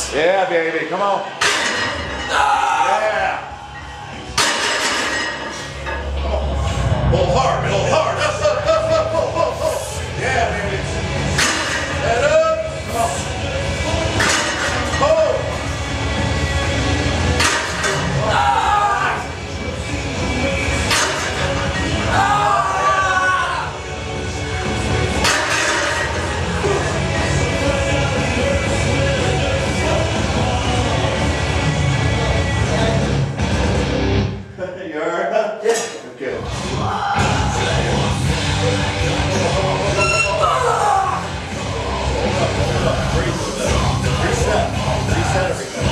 Yeah, baby, come on. Yeah. Pull hard, pull hard. Up, up, up, up, pull, pull, pull. Yeah, baby. Head up. Come on. Pull. You alright? Yeah. Okay. Reset. Reset everything.